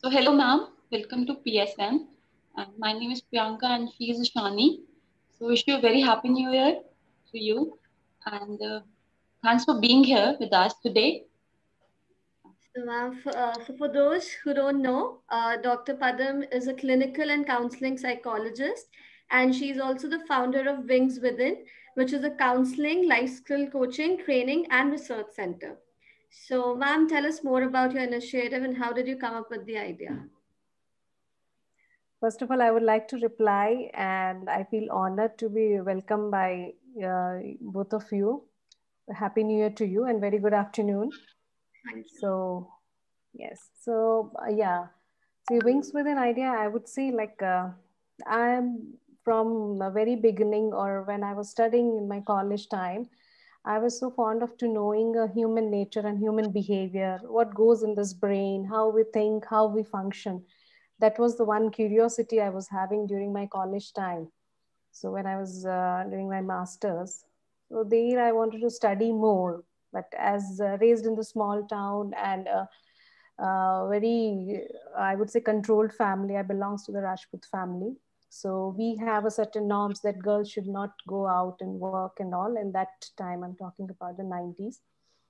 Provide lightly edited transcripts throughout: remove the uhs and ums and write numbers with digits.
So hello ma'am, welcome to PSM. My name is Priyanka and she is Shani. So wish you a very happy new year to you and thanks for being here with us today. So, ma'am, for those who don't know, Dr. Padam is a clinical and counseling psychologist, and she's also the founder of Wings Within, which is a counseling, life skill coaching, training, and research center. So, ma'am, tell us more about your initiative and how did you come up with the idea? First of all, I would like to reply, and I feel honored to be welcomed by both of you. Happy New Year to you, and very good afternoon. Thank you. So, yes. So, yeah. So, Wings with an Idea, I would say, like, I'm from the very beginning, or when I was studying in my college time, I was so fond of to knowing human nature and human behavior, what goes in this brain, how we think, how we function. That was the one curiosity I was having during my college time. So when I was doing my master's, so there I wanted to study more. But as raised in the small town and very, I would say, controlled family, I belongs to the Rajput family. So we have a certain norms that girls should not go out and work and all. And that time, I'm talking about the 90s.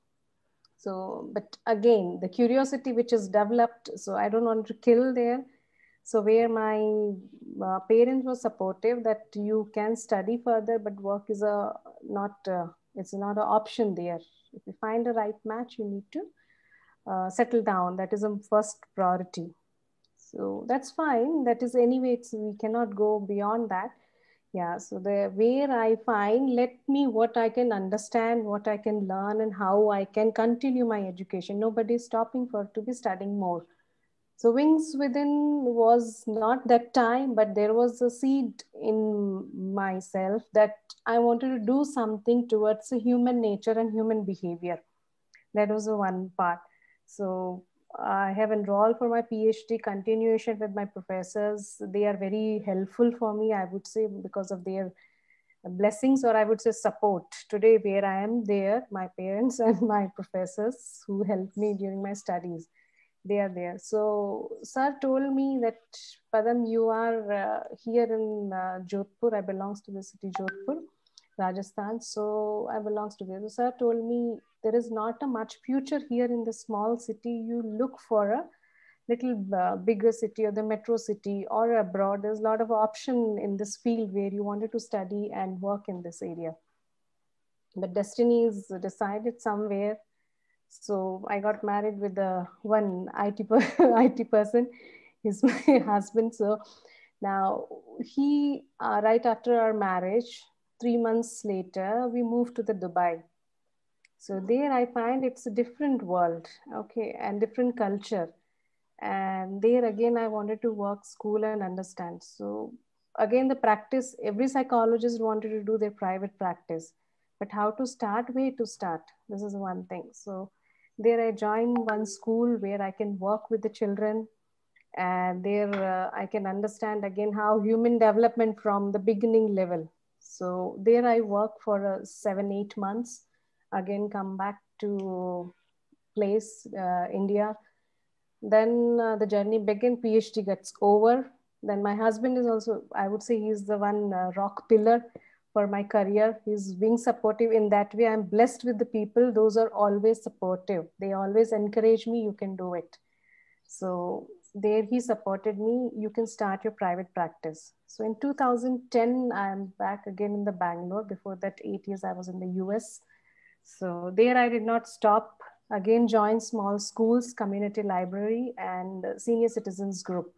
So, but again, the curiosity which is developed, so I don't want to kill there. So where my parents were supportive that you can study further, but work is a not it's not an option there. If you find a right match, you need to settle down. That is a first priority. So that's fine. That is anyway. We cannot go beyond that. Yeah, so the where I find, let me what I can understand, what I can learn, and how I can continue my education. Nobody is stopping for to be studying more. So Wings Within was not that time, but there was a seed in myself that I wanted to do something towards the human nature and human behavior. That was the one part. So I have enrolled for my PhD continuation with my professors. They are very helpful for me, I would say, because of their blessings, or I would say support. Today, where I am there, my parents and my professors who helped me during my studies, they are there. So sir told me that, Padam, you are here in Jodhpur. I belongs to the city Jodhpur, Rajasthan. So I belongs to there. So sir told me there is not a much future here in the small city. You look for a little bigger city or the metro city or abroad. There's a lot of option in this field where you wanted to study and work in this area. But destiny is decided somewhere. So I got married with the one IT person. He's my husband. So now he, right after our marriage, 3 months later, we moved to the Dubai. So there I find it's a different world, okay, and different culture. And there again, I wanted to work, school, and understand. So again, the practice, every psychologist wanted to do their private practice, but how to start, where to start, this is one thing. So there I joined one school where I can work with the children, and there I can understand again how human development from the beginning level. So there I work for 7 8 months, again come back to place, India. Then the journey began, PhD gets over. Then my husband is also, I would say, he's the one rock pillar for my career. He's being supportive in that way. I'm blessed with the people. Those are always supportive. They always encourage me, you can do it. So there he supported me, you can start your private practice. So in 2010, I'm back again in the Bangalore. Before that, 8 years I was in the US. So there I did not stop. Again, joined small schools, community library, and senior citizens group.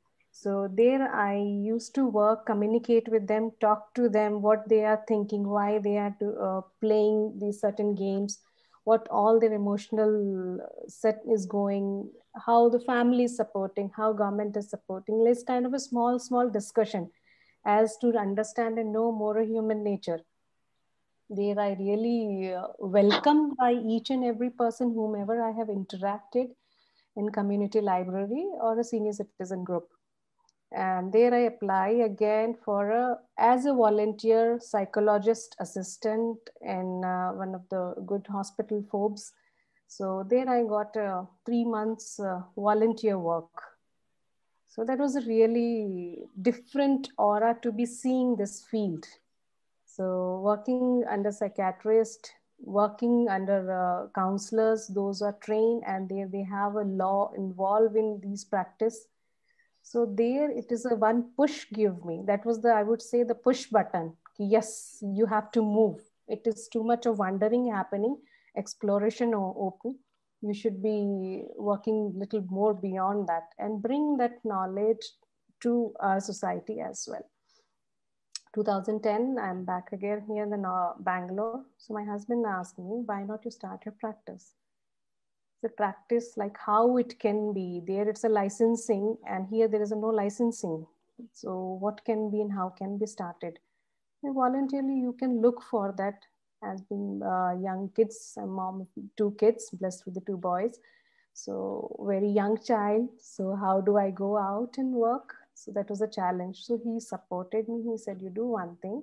So there I used to work, communicate with them, talk to them, what they are thinking, why they are playing these certain games, what all their emotional set is going, how the family is supporting, how government is supporting. Let's kind of a small discussion as to understand and know more of human nature. There I really welcomed by each and every person, whomever I have interacted in community library or a senior citizen group. And there I apply again for as a volunteer psychologist assistant in one of the good hospital Forbes. So there I got 3 months volunteer work. So that was a really different aura to be seeing this field. So working under psychiatrists, working under counselors, those are trained and they have a law involved in these practice. So there it is a one push give me. That was the, I would say, the push button. Yes, you have to move. It is too much of wandering happening, exploration or open. You should be working a little more beyond that and bring that knowledge to our society as well. 2010, I'm back again here in the Bangalore. So my husband asked me, why not you start your practice? The practice, like how it can be. There it's a licensing and here there is a no licensing. So what can be and how can be started? And voluntarily you can look for that as being young kids, a mom of 2 kids, blessed with the 2 boys. So very young child. So how do I go out and work? So that was a challenge. So he supported me. He said, you do one thing,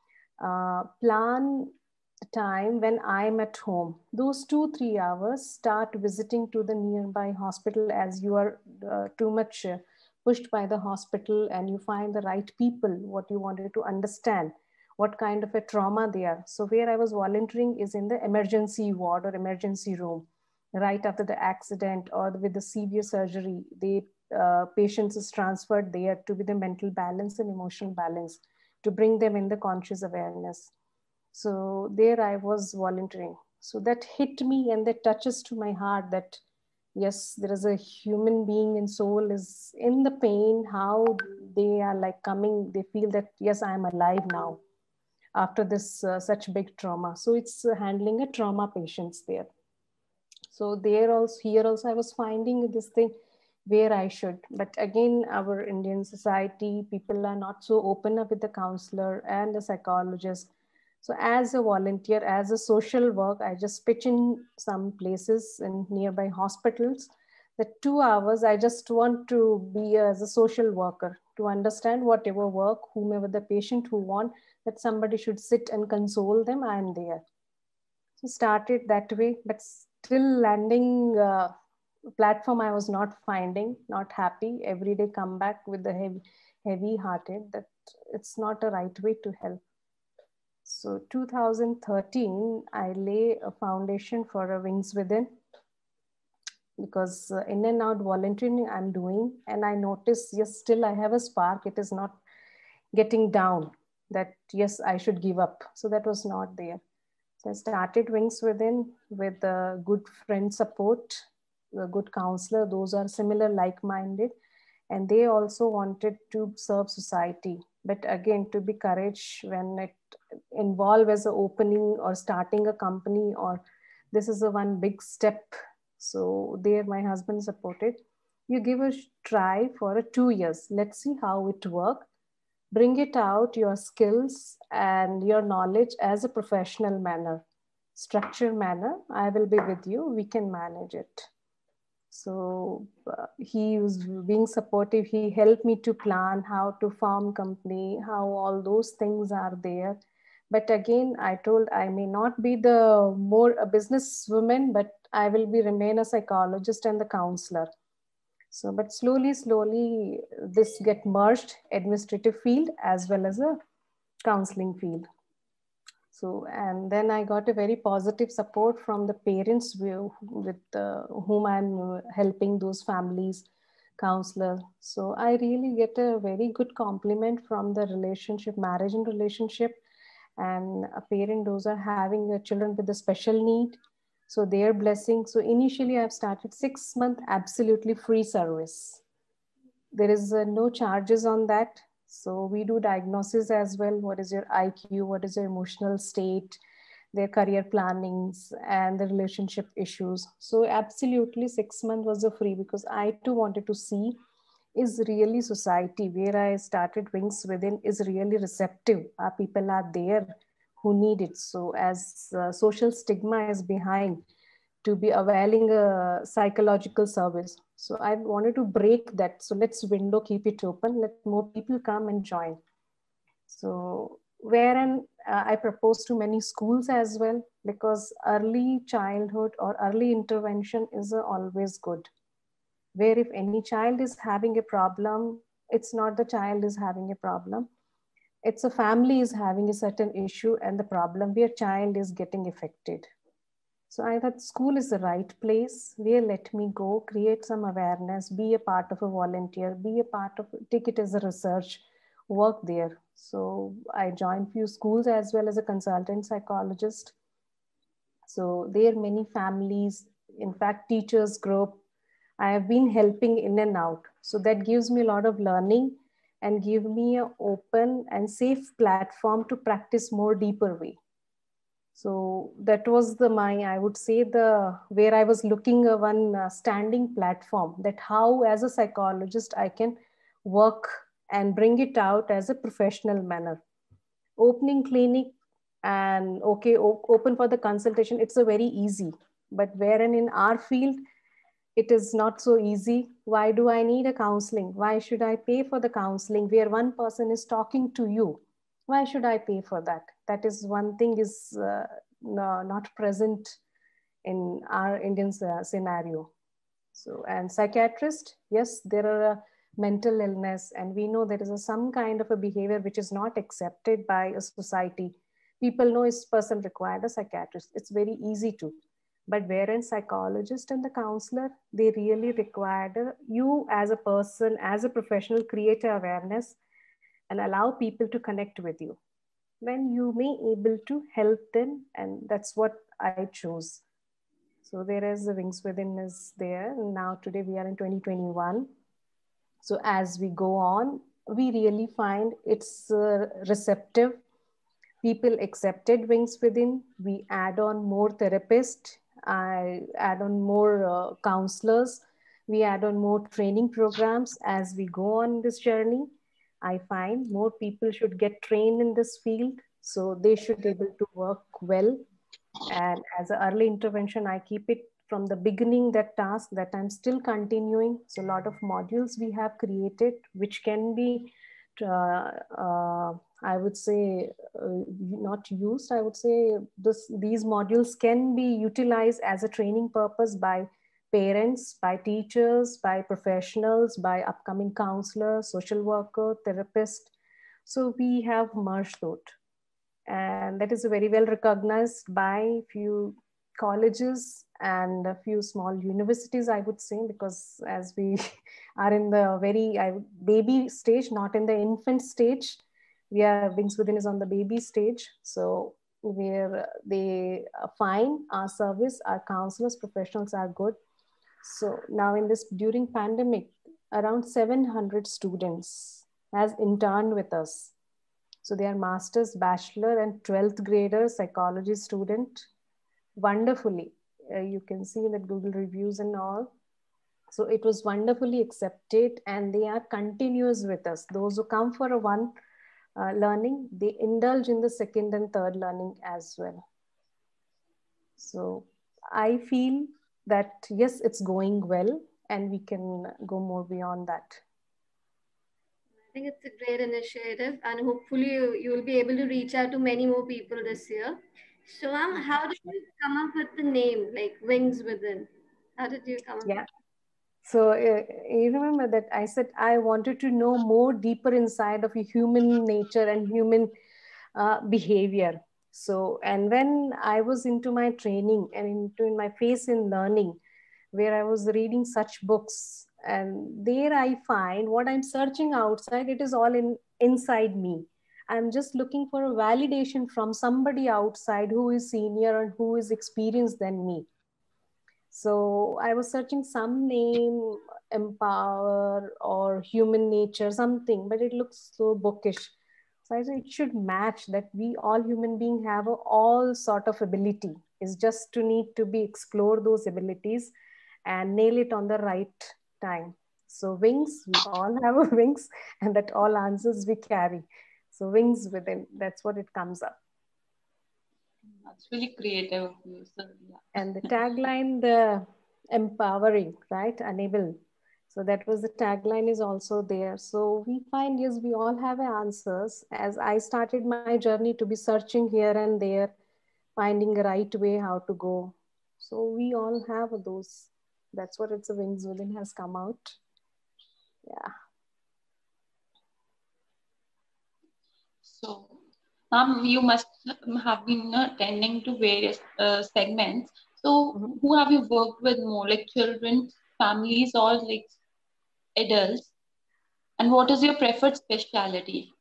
plan time when I'm at home. Those 2-3 hours, start visiting to the nearby hospital as you are too much pushed by the hospital and you find the right people, what you wanted to understand, what kind of a trauma they are. So where I was volunteering is in the emergency ward or emergency room, right after the accident or with the severe surgery. The patients is transferred there to be the mental balance and emotional balance, to bring them in the conscious awareness. So there I was volunteering. So that hit me and that touches to my heart that yes, there is a human being and soul is in the pain, how they are like coming, they feel that yes, I am alive now after this such big trauma. So it's handling a trauma patients there. So there also, here also I was finding this thing where I should, but again, our Indian society, people are not so open up with the counselor and the psychologist. So as a volunteer, as a social work, I just pitch in some places in nearby hospitals. The 2 hours, I just want to be as a social worker to understand whatever work, whomever the patient who want, that somebody should sit and console them, I am there. So started that way, but still landing platform I was not finding, not happy. Every day come back with the heavy hearted that it's not a right way to help. So 2013, I lay a foundation for a Wings Within, because in and out volunteering I'm doing, and I notice, yes, still I have a spark. It is not getting down that, yes, I should give up. So that was not there. So I started Wings Within with a good friend support, a good counselor. Those are similar, like-minded. And they also wanted to serve society. But again, to be courage when it involve as an opening or starting a company, or this is a one big step. So there my husband supported. You give a try for 2 years. Let's see how it works. Bring it out, your skills and your knowledge as a professional manner, structured manner. I will be with you. We can manage it. So he was being supportive. He helped me to plan how to form company, how all those things are there. But again, I told I may not be the more a businesswoman, but I will be remain a psychologist and the counselor. So, but slowly, this get merged, administrative field as well as a counseling field. So, and then I got a very positive support from the parents with whom I'm helping those families, counselor. So I really get a very good compliment from the relationship, marriage and relationship, and a parent, those are having children with a special need. So their blessing. So initially I've started 6 month absolutely free service. There is no charges on that. So we do diagnosis as well. What is your IQ? What is your emotional state? Their career plannings and the relationship issues. So absolutely 6 months was a free, because I too wanted to see is really society where I started Wings Within is really receptive. Our people are there who need it. So as social stigma is behind to be availing a psychological service. So I wanted to break that. So let's window, keep it open. Let more people come and join. So wherein I propose to many schools as well, because early childhood or early intervention is always good. where if any child is having a problem, it's not the child is having a problem. It's a family is having a certain issue and the problem where child is getting affected. So I thought school is the right place where let me go, create some awareness, be a part of a volunteer, be a part of, take it as a research, work there. So I joined few schools as well as a consultant psychologist. So there are many families, in fact, teachers group. I have been helping in and out. So that gives me a lot of learning and give me an open and safe platform to practice more deeper way. So that was the my, I would say the, where I was looking at one standing platform, that how as a psychologist I can work and bring it out as a professional manner. Opening clinic and okay, open for the consultation, it's a very easy, but wherein in our field, it is not so easy. Why do I need a counseling? Why should I pay for the counseling where one person is talking to you? Why should I pay for that? That is one thing is not present in our Indian scenario. So, and psychiatrist, yes, there are a mental illness, and we know there is some kind of a behavior which is not accepted by a society. People know this person required a psychiatrist. It's very easy to. But wherein psychologist and the counselor, they really required you as a person, as a professional, create awareness and allow people to connect with you. Then you may able to help them, and that's what I chose. So there is the Wings Within is there. Now today we are in 2021. So as we go on, we really find it's receptive. People accepted Wings Within. We add on more therapists. I add on more counselors. We add on more training programs as we go on this journey. I find more people should get trained in this field, so they should be able to work well. And as an early intervention, I keep it from the beginning, that task that I'm still continuing. So a lot of modules we have created, which can be, I would say, not used. I would say these modules can be utilized as a training purpose by parents, by teachers, by professionals, by upcoming counselors, social worker, therapist. So we have merged those, and that is very well recognized by few colleges and a few small universities, I would say, because as we are in the very baby stage, not in the infant stage. We are, Wings Within is on the baby stage. So where they find our service, our counselors, professionals are good. So now in this, during pandemic, around 700 students has interned with us. So they are master's, bachelor, and 12th grader psychology student. Wonderfully. You can see that Google reviews and all. So it was wonderfully accepted, and they are continuous with us. Those who come for a one learning, they indulge in the second and third learning as well. So I feel that yes, it's going well, and we can go more beyond that. I think it's a great initiative, and hopefully you will be able to reach out to many more people this year. So, how did you come up with the name, like Wings Within? How did you come up? Yeah. So you remember that I said I wanted to know more deeper inside of human nature and human behavior. So, and when I was into my training and into my phase in learning, where I was reading such books, and there I find what I'm searching outside, it is all inside me. I'm just looking for a validation from somebody outside who is senior and who is experienced than me. So I was searching some name, empower or human nature, something, but it looks so bookish. So I said it should match that we all human beings have all sort of ability. It's just to need to be explore those abilities and nail it on the right time. So wings, we all have a wings, and that all answers we carry. So Wings Within, that's what it comes up. That's really creative of you. So, yeah. And the tagline, the empowering, right? Enable. So that was the tagline is also there. So we find, yes, we all have answers. As I started my journey to be searching here and there, finding the right way how to go. So we all have those. that's what it's a Wings Within has come out. Yeah. So, you must have been attending to various segments. So, who have you worked with more, like children, families, or like adults? And what is your preferred specialty?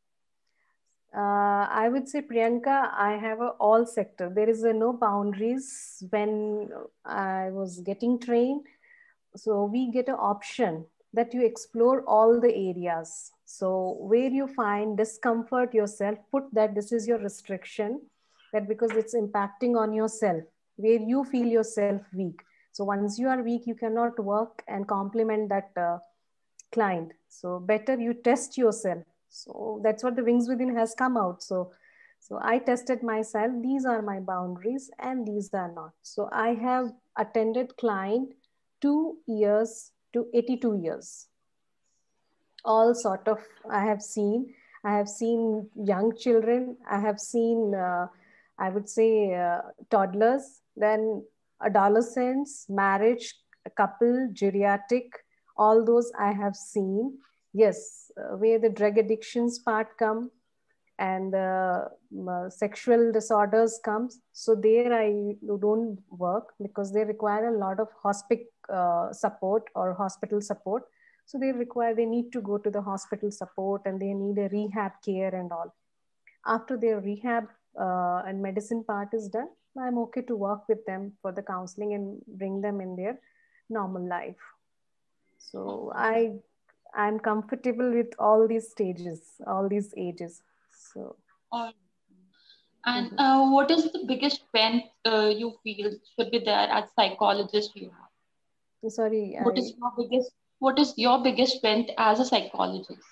I would say, Priyanka, I have a all sector. There is no boundaries when I was getting trained. So we get an option that you explore all the areas. So where you find discomfort yourself, put that this is your restriction, that because it's impacting on yourself, where you feel yourself weak. So once you are weak, you cannot work and complement that client. So better you test yourself. So that's what the Wings Within has come out. So I tested myself. These are my boundaries and these are not. So I have attended client 2 years to 82 years. All sort of I have seen young children. I have seen, I would say, toddlers, then adolescents, marriage, couple, geriatric, all those I have seen. Yes, where the drug addictions part come and sexual disorders comes. So there I don't work because they require a lot of support or hospital support. So they need to go to the hospital support and they need a rehab care and all. After their rehab and medicine part is done, I'm okay to work with them for the counseling and bring them in their normal life. So I'm comfortable with all these stages, all these ages. So. And what is the biggest strength you feel should be there as psychologist you have? Sorry, what is your biggest strength as a psychologist?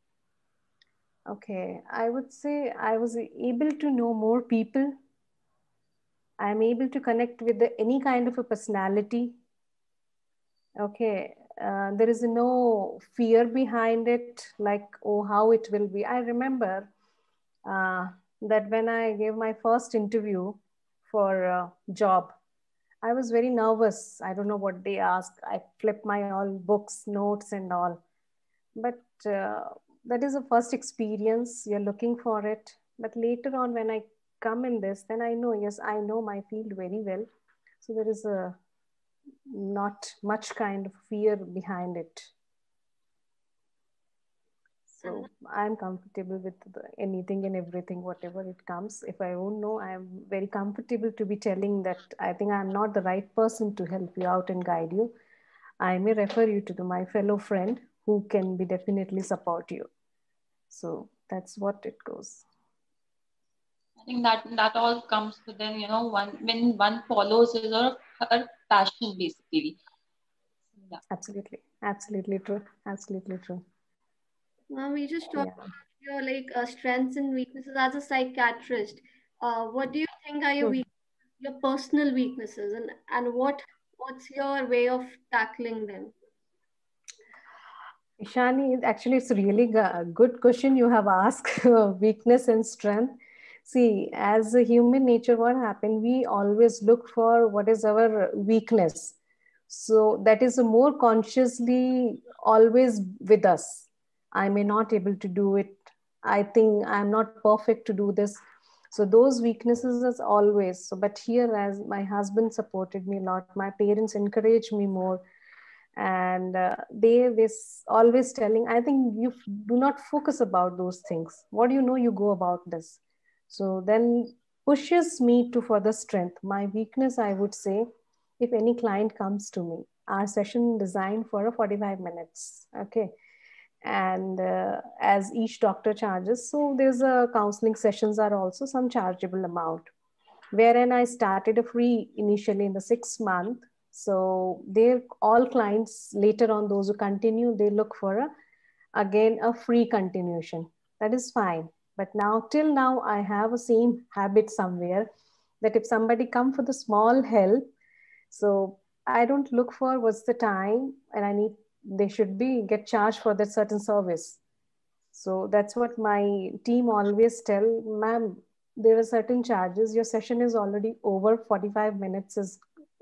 Okay, I would say I was able to know more people. I'm able to connect with any kind of a personality. Okay, there is no fear behind it, like, oh, how it will be. I remember that when I gave my first interview for a job, I was very nervous. I don't know what they asked. I flipped my all books, notes, and all. But that is a first experience. You're looking for it. But later on, when I come in this, then I know, yes, I know my field very well. So there is not much kind of fear behind it. So I'm comfortable with anything and everything, whatever it comes. If I don't know, I'm very comfortable to be telling that I think I'm not the right person to help you out and guide you. I may refer you to my fellow friend who can be definitely support you. So that's what it goes. I think that all comes within, when one follows his or her passion, basically. Yeah. Absolutely true. Absolutely true. Now we just talked about your strengths and weaknesses as a psychiatrist. What do you think are your your personal weaknesses, and what's your way of tackling them? Ishani, actually, it's really a good question you have asked. Weakness and strength. See, as a human nature, what happened? We always look for what is our weakness. So that is a more consciously always with us. I may not able to do it. I think I'm not perfect to do this. So those weaknesses is always. So, but here, as my husband supported me a lot, my parents encouraged me more, and they this always telling, I think you do not focus about those things. What do you know? You go about this. So then pushes me to further strength. My weakness, I would say, if any client comes to me, our session designed for a 45 minutes. Okay. And as each doctor charges, so there's a counseling sessions are also some chargeable amount, wherein I started a free initially in the 6 month. So they're all clients later on, those who continue, they look for again a free continuation. That is fine. But now till now I have a same habit somewhere, that if somebody come for the small help, so I don't look for what's the time, and they should be get charged for that certain service. So that's what my team always tell, ma'am, there are certain charges. Your session is already over, 45 minutes is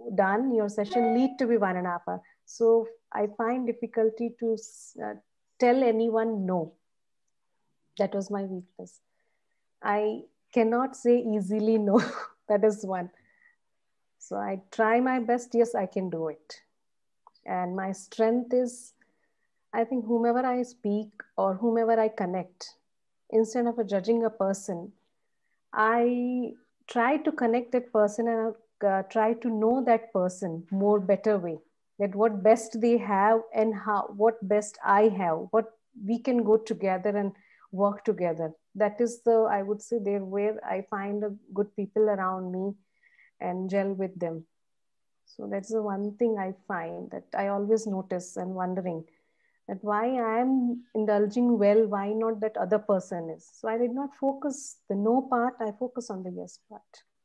done, your session need to be 1.5 hours. So I find difficulty to tell anyone no. That was my weakness. I cannot say easily no. That is one. So I try my best. Yes, I can do it. And my strength is, I think whomever I speak or whomever I connect, instead of judging a person, I try to connect that person and try to know that person more better way, that what best they have and how, what best I have, what we can go together and work together. That is the, I would say, there where I find a good people around me and gel with them. So that's the one thing I find that I always notice and wondering that why I am indulging well, why not that other person is. So I did not focus the no part, I focus on the yes part.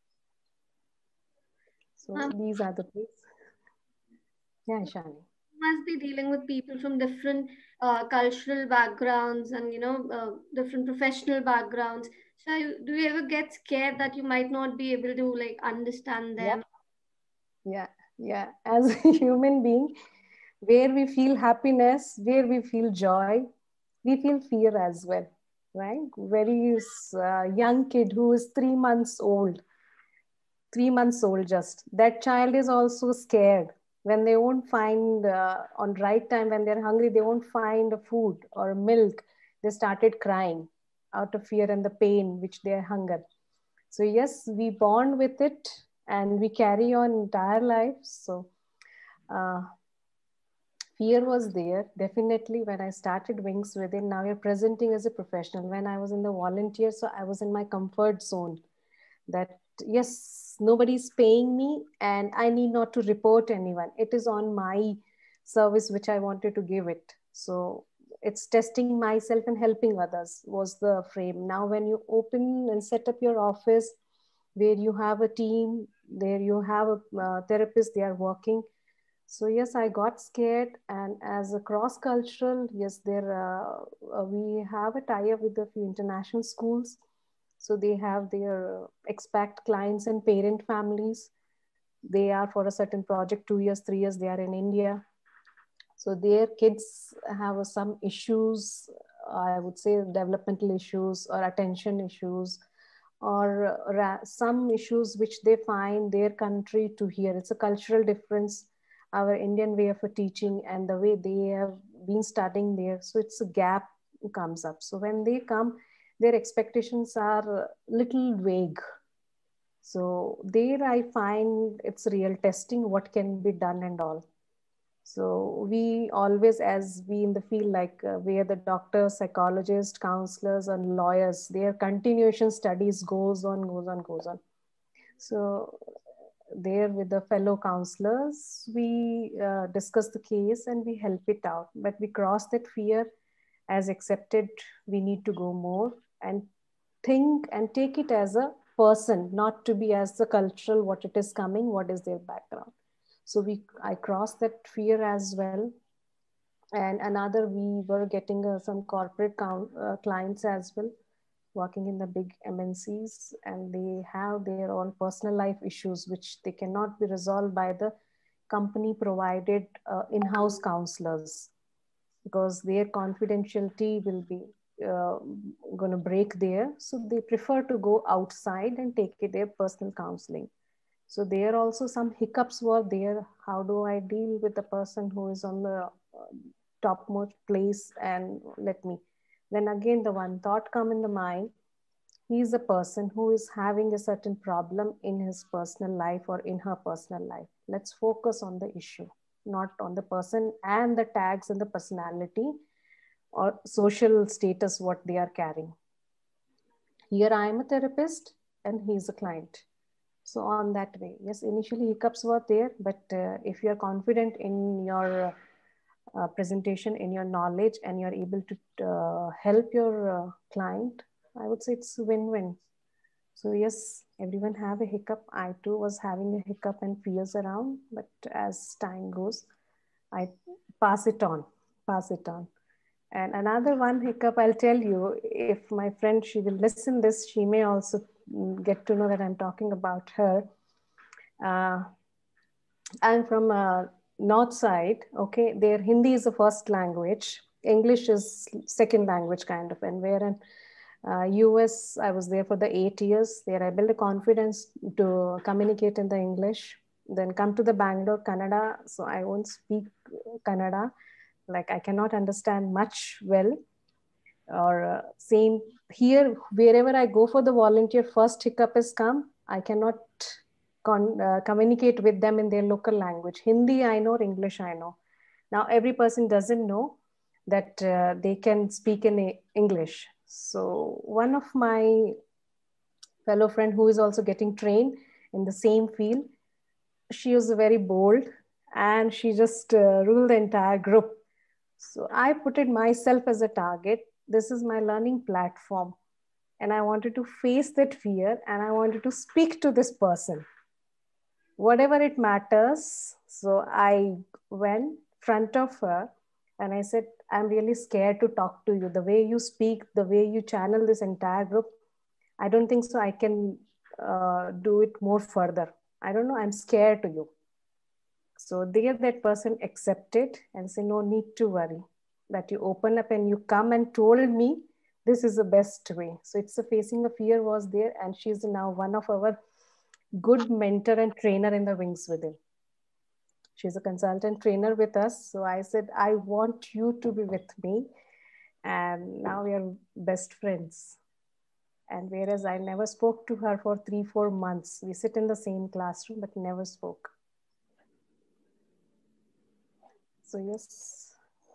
So these are the things. Yeah, Shani. Must be dealing with people from different cultural backgrounds and, different professional backgrounds. So do you ever get scared that you might not be able to like understand them? Yeah. As a human being, where we feel happiness, where we feel joy, we feel fear as well, right? Very young kid who is 3 months old, 3 months old just, that child is also scared. When they won't find on right time, when they're hungry, they won't find a food or milk, they started crying out of fear and the pain which they hunger. So yes, we bond with it and we carry on entire life. So fear was there definitely when I started Wings Within. Now you're presenting as a professional. When I was in the volunteer, so I was in my comfort zone, that yes, nobody's paying me and I need not to report anyone. It is on my service which I wanted to give it. So it's testing myself and helping others was the frame. Now when you open and set up your office where you have a team, there you have a therapist, they are working. So yes, I got scared, and as a cross-cultural, yes, we have a tie-up with a few international schools. So they have their expat clients and parent families. They are for a certain project, 2 years, 3 years, they are in India. So their kids have some issues, I would say developmental issues or attention issues, or some issues which they find their country to hear. It's a cultural difference, our Indian way of teaching and the way they have been studying there. So it's a gap comes up. So when they come, their expectations are little vague. So there I find it's real testing what can be done and all. So we always, as we in the field, like we are the doctors, psychologists, counselors, and lawyers, their continuation studies goes on. So there with the fellow counselors, we discuss the case and we help it out. But we cross that fear as accepted. We need to go more and think and take it as a person, not to be as the cultural, what it is coming, what is their background. So I crossed that fear as well. And another, we were getting some corporate clients as well, working in the big MNCs, and they have their own personal life issues, which they cannot be resolved by the company provided in-house counselors, because their confidentiality will be going to break there. So they prefer to go outside and take their personal counseling. So there also some hiccups were there. How do I deal with the person who is on the topmost place and then again, the one thought come in the mind, he is a person who is having a certain problem in his personal life or in her personal life. Let's focus on the issue, not on the person and the tags and the personality or social status, what they are carrying. Here I am a therapist and he is a client. So on that way, yes, initially hiccups were there, but if you are confident in your presentation, in your knowledge, and you're able to help your client, I would say it's win-win. So yes, everyone have a hiccup. I too was having a hiccup and fears around, but as time goes, I pass it on. And another one hiccup, I'll tell you, if my friend, she will listen this, she may also get to know that I'm talking about her. I'm from north side. Okay, their Hindi is the first language. English is second language kind of. And where in US, I was there for the 8 years. There I built a confidence to communicate in the English. Then come to the Bangalore, Kannada. So I won't speak Kannada. Like I cannot understand much well. Or same here, wherever I go for the volunteer, first hiccup has come. I cannot communicate with them in their local language. Hindi I know, English I know. Now every person doesn't know that they can speak in English. So one of my fellow friend who is also getting trained in the same field, she was very bold and she just ruled the entire group. So I put it myself as a target. This is my learning platform. And I wanted to face that fear and I wanted to speak to this person, whatever it matters. So I went front of her and I said, I'm really scared to talk to you. The way you speak, the way you channel this entire group, I don't think so I can do it more further. I don't know, I'm scared to you. So there that person accepted and said, no need to worry, that you open up and you come and told me this is the best way. So it's a facing of fear was there, and she's now one of our good mentor and trainer in the Wings Within. She's a consultant trainer with us. So I said, I want you to be with me. And now we are best friends. And whereas I never spoke to her for 3-4 months, we sit in the same classroom, but never spoke. So yes.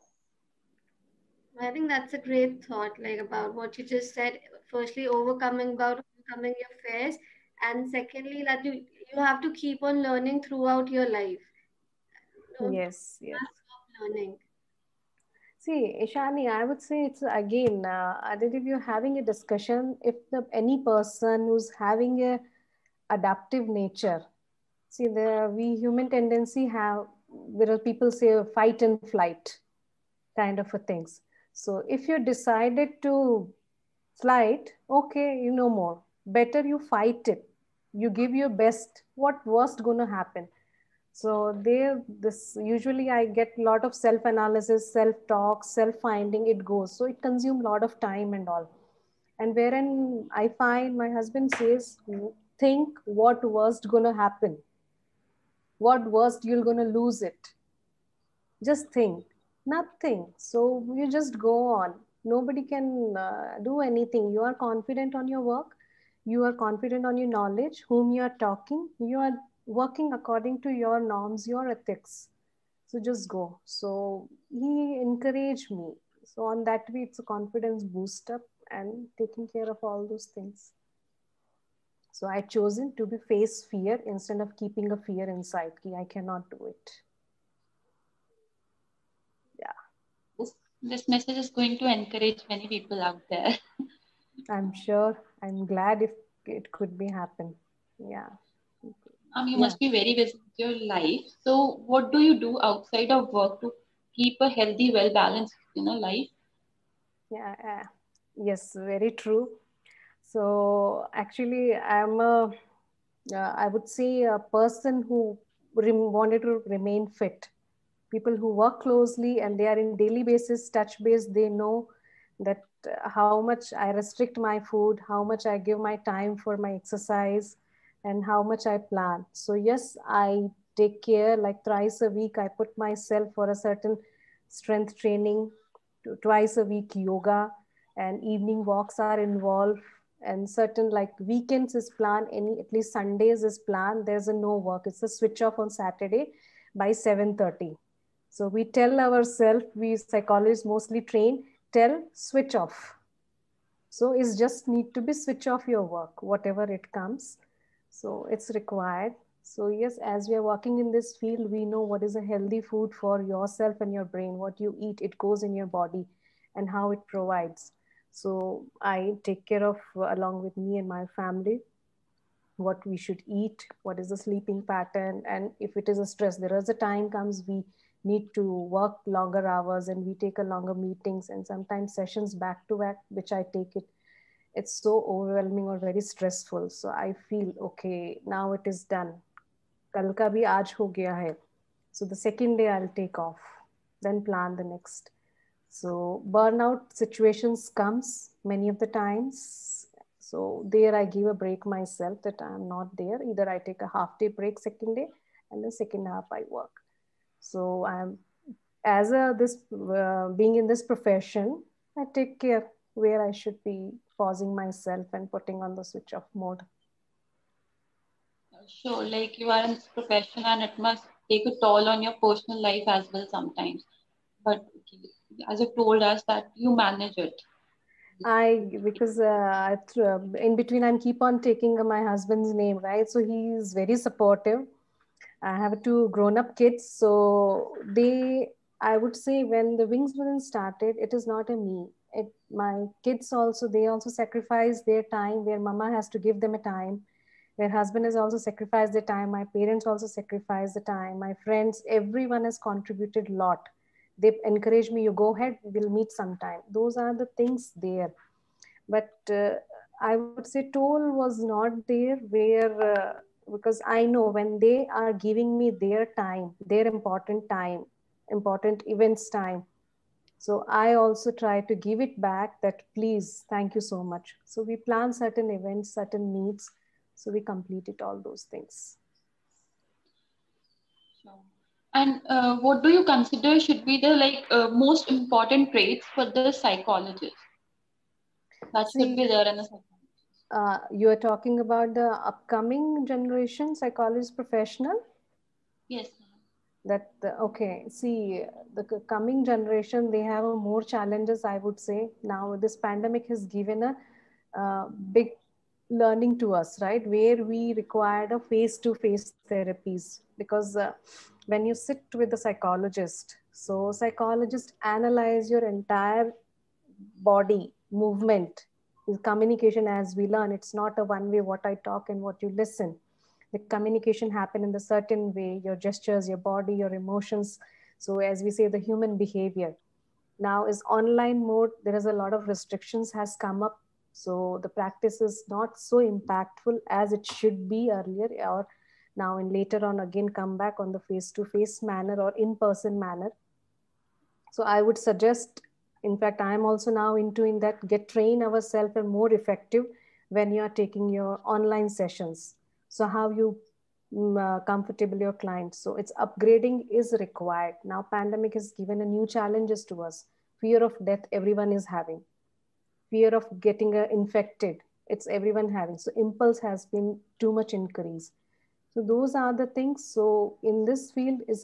I think that's a great thought, like about what you just said. Firstly, overcoming your fears, and secondly, that you have to keep on learning throughout your life. Don't Yes, yes. stop learning. See, Ishani, I would say it's again, if you're having a discussion, if any person who's having a adaptive nature, see, we human tendency have, there are people say fight and flight kind of a things. So if you decided to flight, okay, you know more. Better you fight it. You give your best. What worst gonna happen? So there, this usually I get a lot of self-analysis, self-talk, self-finding. It goes. So it consumes a lot of time and all. And wherein I find my husband says, think what worst gonna happen. What worst you're gonna lose it. Just think. Nothing. So you just go on. Nobody can do anything. You are confident on your work. You are confident on your knowledge, whom you are talking. You are working according to your norms, your ethics. So just go. So he encouraged me. So on that way, it's a confidence boost up and taking care of all those things. So I chosen to be face fear instead of keeping a fear inside. I cannot do it. This message is going to encourage many people out there. I'm sure. I'm glad if it could be happen. Yeah. You must be very busy with your life. So, what do you do outside of work to keep a healthy, well balanced, life? Yeah. Yes, very true. So actually, I would say a person who wanted to remain fit. People who work closely and they are in daily basis, touch base, they know that how much I restrict my food, how much I give my time for my exercise, and how much I plan. So yes, I take care, like thrice a week, I put myself for a certain strength training, twice a week yoga, and evening walks are involved, and certain like weekends is planned, any at least Sundays is planned. There's a no work, it's a switch off on Saturday by 7:30. So we tell ourselves, we psychologists mostly train, tell switch off. So it's just need to be switch off your work, whatever it comes. So it's required. So yes, as we are working in this field, we know what is a healthy food for yourself and your brain. What you eat, it goes in your body and how it provides. So I take care of, along with me and my family, what we should eat, what is the sleeping pattern. And if it is a stress, there is a time comes we need to work longer hours and we take a longer meetings and sometimes sessions back to back, which I take it. It's so overwhelming or very stressful. So I feel, okay, now it is done. कल का भी आज हो गया है. So the second day I'll take off, then plan the next. So burnout situations comes many of the times. So there I give a break myself that I'm not there. Either I take a half day break second day, and the second half I work. So I'm as a this being in this profession, I take care where I should be pausing myself and putting on the switch off mode. Sure, like you are in this profession and it must take a toll on your personal life as well sometimes. But okay, as you told us that you manage it. Because in between I'm keep on taking my husband's name, right? So he is very supportive. I have two grown-up kids, so I would say when the Wings Within started, it is not a me. My kids also, they also sacrifice their time where mama has to give them a time, where husband has also sacrificed their time. My parents also sacrifice the time. My friends, everyone has contributed a lot. They encourage me, you go ahead, we'll meet sometime. Those are the things there. But I would say toll was not there because I know when they are giving me their time, their important time, important events time. So I also try to give it back that please, thank you so much. So we plan certain events, certain needs. So we completed all those things. Sure. And what do you consider should be the most important traits for the psychologist that should be there in a psychologist? You are talking about the upcoming generation psychologist professional? Yes. Okay, see, the coming generation, they have more challenges, I would say. Now this pandemic has given a big learning to us, right, where we required a face-to-face therapies, because when you sit with a psychologist, so psychologists analyze your entire body movement. Communication, as we learn, it's not a one way, what I talk and what you listen. The communication happen in the certain way, your gestures, your body, your emotions. So as we say, the human behavior now is online mode. There is a lot of restrictions has come up, so the practice is not so impactful as it should be earlier, or now and later on again come back on the face-to-face manner or in-person manner. So I would suggest, in fact, I am also now into in that, get train ourselves and more effective when you are taking your online sessions. So how you comfortable your clients. So it's upgrading is required. Now pandemic has given a new challenges to us. Fear of death, everyone is having. Fear of getting infected, it's everyone having. So impulse has been too much increase. So those are the things. So in this field is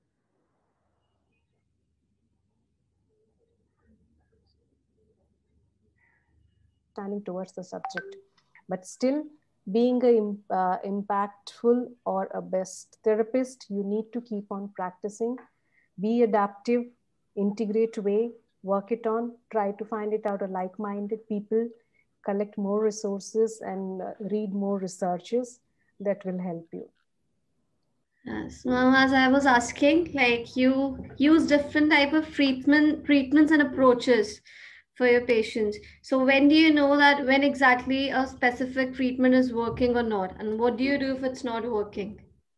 standing towards the subject, but still being a impactful or a best therapist, you need to keep on practicing, be adaptive, integrate way, work it on, try to find it out a like-minded people, collect more resources and read more researches that will help you. So as I was asking, like you use different type of treatments and approaches for your patients. So when do you know that when exactly a specific treatment is working or not? And what do you do if it's not working?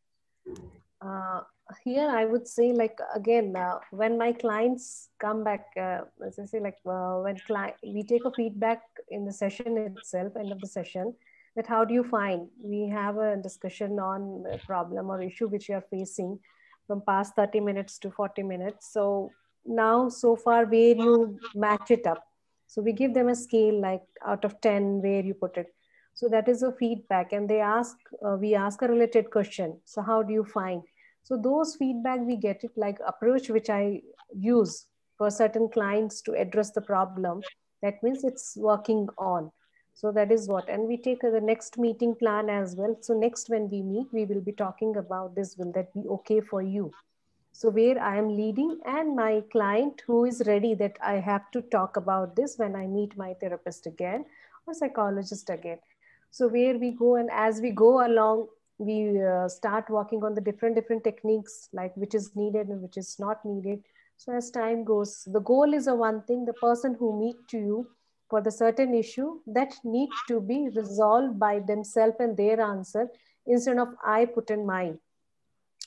Here I would say, like, again, when my clients come back, as I say, like when we take a feedback in the session itself, end of the session, that how do you find? We have a discussion on a problem or issue which you are facing from past 30 minutes to 40 minutes. So now, so far, where you match it up. So we give them a scale, like out of 10, where you put it. So that is a feedback, and we ask a related question. So how do you find? So those feedback we get it, like approach which I use for certain clients to address the problem. That means it's working on. So that is what, and we take the next meeting plan as well. So next when we meet, we will be talking about this. Will that be okay for you? So where I am leading and my client who is ready that I have to talk about this when I meet my therapist again or psychologist again. So where we go, and as we go along, we start working on the different techniques, like which is needed and which is not needed. So as time goes, the goal is a one thing, the person who meet to you for the certain issue that need to be resolved by themselves and their answer instead of I put in mine.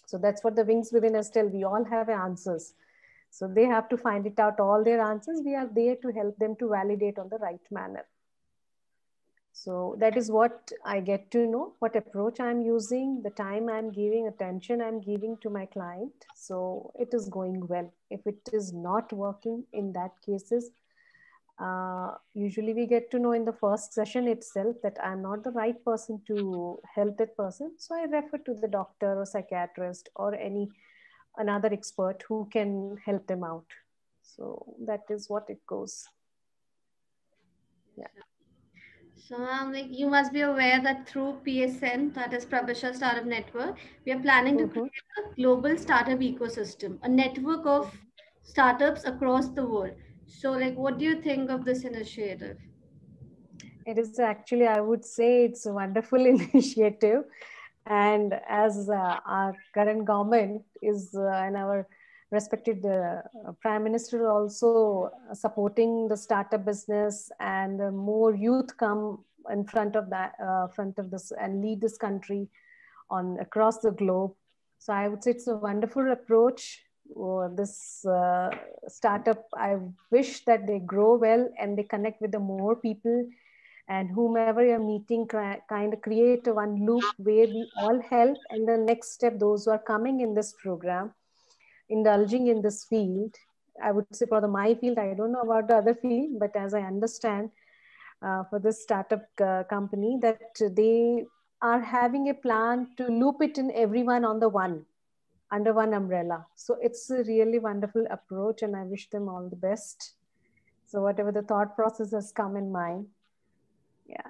So that's what the Wings Within us tell. We all have answers. So they have to find it out, all their answers. We are there to help them to validate on the right manner. So that is what I get to know, what approach I'm using, the time I'm giving, attention I'm giving to my client. So it is going well. If it is not working in that cases, usually we get to know in the first session itself that I'm not the right person to help that person. So I refer to the doctor or psychiatrist or another expert who can help them out. So that is what it goes. Yeah. So like you must be aware that through PSN, that is Prabhasha Startup Network, we are planning to create a global startup ecosystem, a network of startups across the world. So like, what do you think of this initiative? It is actually, I would say it's a wonderful initiative. And as our current government is and our respected Prime Minister also supporting the startup business, and more youth come in front of this and lead this country on across the globe. So I would say it's a wonderful approach. This startup, I wish that they grow well and they connect with the more people, and whomever you're meeting, kind of create one loop where we all help. And the next step, those who are coming in this program, indulging in this field, I would say for my field, I don't know about the other field, but as I understand, for this startup company, that they are having a plan to loop it in everyone under one umbrella. So it's a really wonderful approach, and I wish them all the best. So whatever the thought process has come in mind, yeah.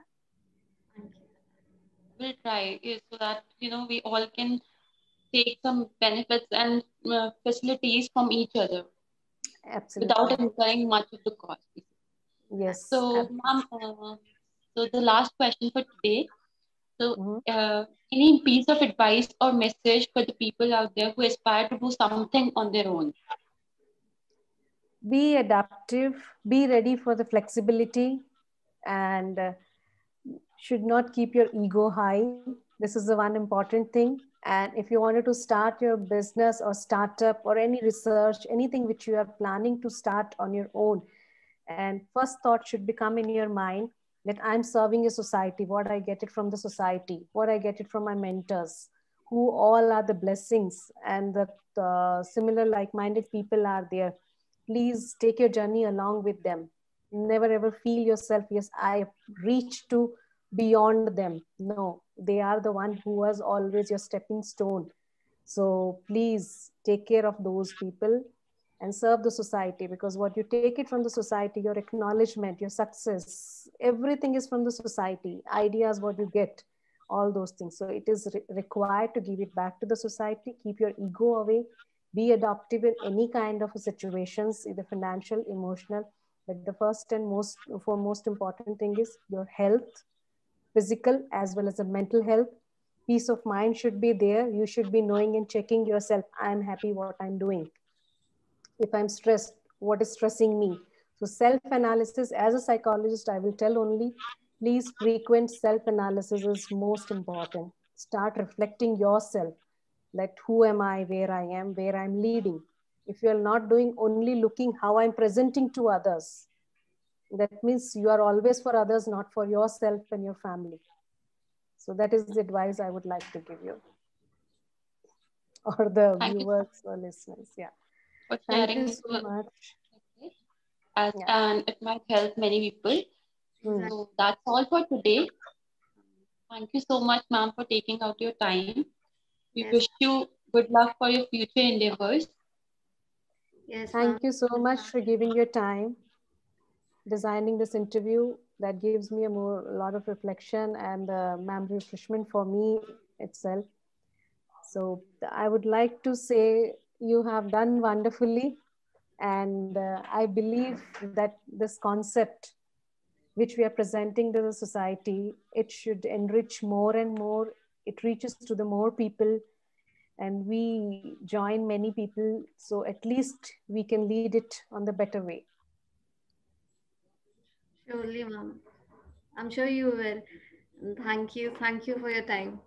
We'll try so that we all can take some benefits and facilities from each other. Absolutely. Without incurring much of the cost. Yes. So, ma'am, so the last question for today. So, any piece of advice or message for the people out there who aspire to do something on their own? Be adaptive, be ready for the flexibility, and should not keep your ego high. This is the one important thing. And if you wanted to start your business or startup or any research, anything which you are planning to start on your own, and first thought should become in your mind that I'm serving a society, what I get it from the society, what I get it from my mentors, who all are the blessings, and the similar like-minded people are there. Please take your journey along with them. Never ever feel yourself, yes, I reach to beyond them. No, they are the one who was always your stepping stone. So please take care of those people and serve the society, because what you take it from the society, your acknowledgement, your success, everything is from the society. Ideas, what you get, all those things. So it is required to give it back to the society. Keep your ego away. Be adaptive in any kind of situations, either financial, emotional. But the first and most important thing is your health, physical as well as a mental health. Peace of mind should be there. You should be knowing and checking yourself. I'm happy what I'm doing. If I'm stressed, what is stressing me? So self-analysis, as a psychologist, I will tell only, please frequent self-analysis is most important. Start reflecting yourself, like who am I, where I am, where I'm leading. If you're not doing only looking how I'm presenting to others, that means you are always for others, not for yourself and your family. So that is the advice I would like to give you, or the viewers or listeners. Yeah. Thank you so much. And it might help many people. So that's all for today. Thank you so much, ma'am, for taking out your time. We wish you good luck for your future endeavors. Yes. Thank you so much for giving your time, designing this interview. That gives me a lot of reflection and memory refreshment for me itself. So I would like to say you have done wonderfully. And I believe that this concept, which we are presenting to the society, it should enrich more and more. It reaches to the more people, and we join many people. So at least we can lead it on the better way. Surely, ma'am. I'm sure you will. Thank you. Thank you for your time.